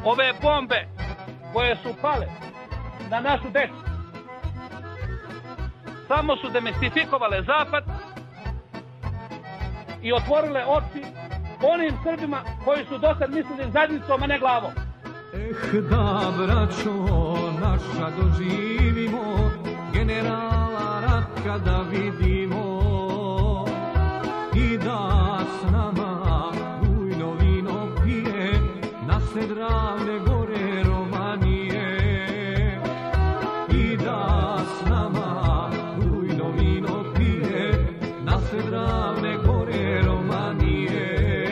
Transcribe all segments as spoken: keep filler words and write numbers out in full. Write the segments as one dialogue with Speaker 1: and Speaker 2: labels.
Speaker 1: ove bombe koje su pale na našu decu samo su demistifikovale Zapad i otvorile oči onim Srbima koji su dosad mislili zadnjicom, a ne glavom.
Speaker 2: Eh da, braćo naša, doživimo generala Ratka da vidimo i da s nama bujno vino pije naše Ravne Gore Romanije i da s nama bujno vino pije naše Ravne Gore Romanije.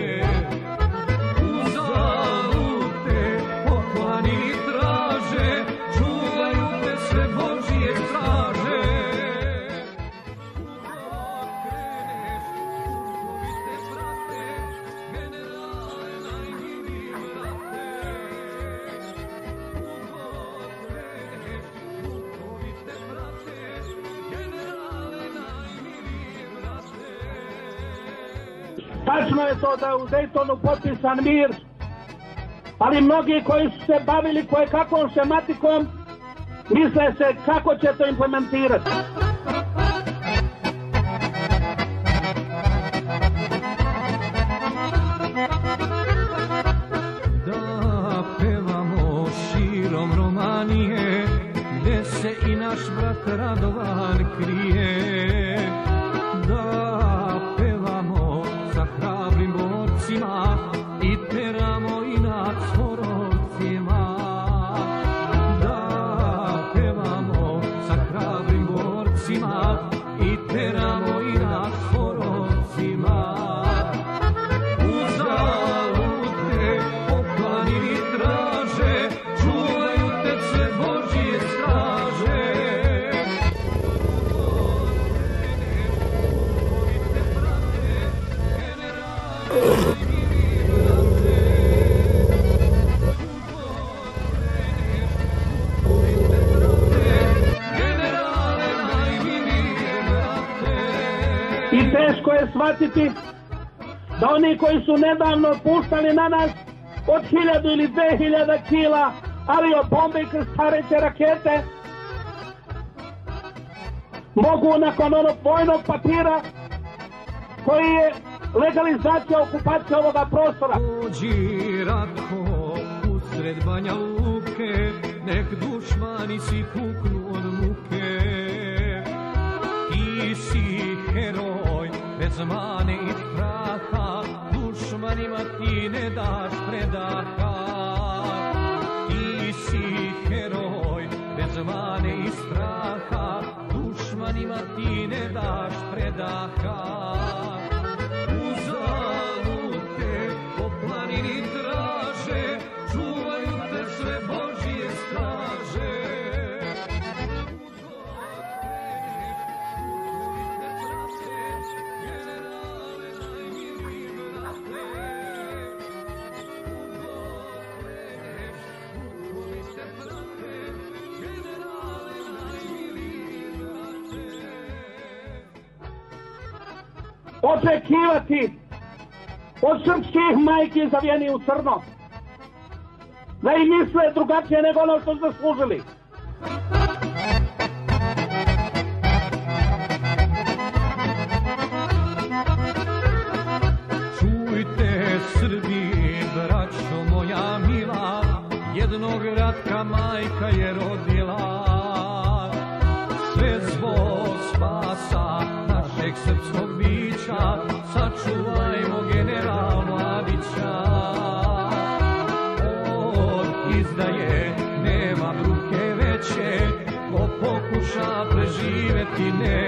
Speaker 1: Tačno je to da je u Dejtonu potpisan mir, ali mnogi koji su se bavili koje kakvom šematikom misle se kako će to implementirati.
Speaker 2: Da pevamo širom Romanije, gde se i naš brat Radovan krije. Da pevamo sa hrabrim borcima i teramo i nad Svorovcima. Da pevamo sa hrabrim borcima i teramo i nad Svorovcima. Uzalud te po planini traže, čuvaju te sve Božije straže.
Speaker 1: I teško je shvatiti da oni koji su nedavno puštali na nas od hiljadu ili dve hiljada kila aviobombe i krstareće rakete mogu nakon onog vojnog papira koji je legalizacija okupacije ovoga prostora.
Speaker 2: Dođi Ratko usred Banja Luke, nek dušmani si puknu od muke. Ti si heroj bez mane i straha, dušmanima ti ne daš predaha. Ti si heroj bez mane i straha, dušmanima ti ne daš predaha. Uzalud te po planini traže, čuvaju te sve Božije straže.
Speaker 1: Očekivati od srpskih majki zavijeni u crno da im misle drugačije nego ono što su zaslužili.
Speaker 2: Čujte Srbi, braćo moja mila, jednog Ratka majka je rodila. Sve zbog spasa našeg srpskog bića, sačuvajmo general Mladića. Od izdaje nema bruke veće, ko pokuša preživeti ne